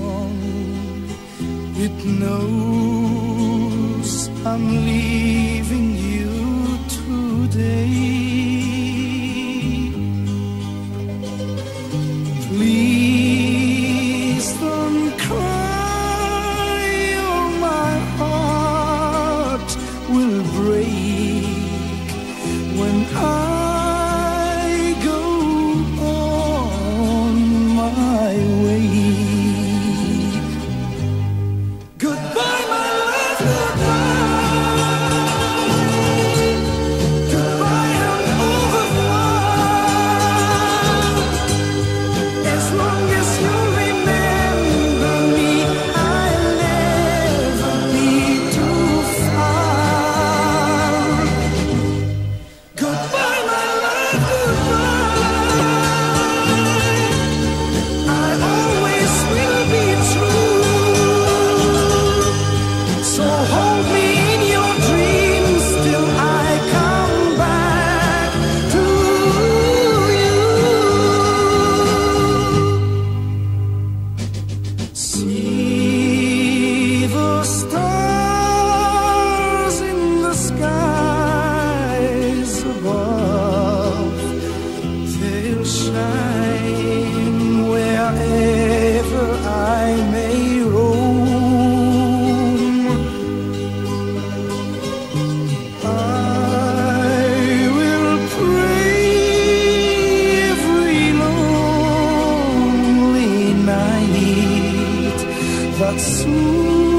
It knows I'm leaving you today. Please don't cry, or my heart will break when I go on my way. Goodbye, my love, goodbye. Goodbye and au revoir. As long as you remember me, I'll never be too far. Goodbye, my love, goodbye. I always will be true. So hold me in your dreams till I come back to you. See the stars in the skies above. They'll shine wherever I may roam. I will pray every lonely night that soon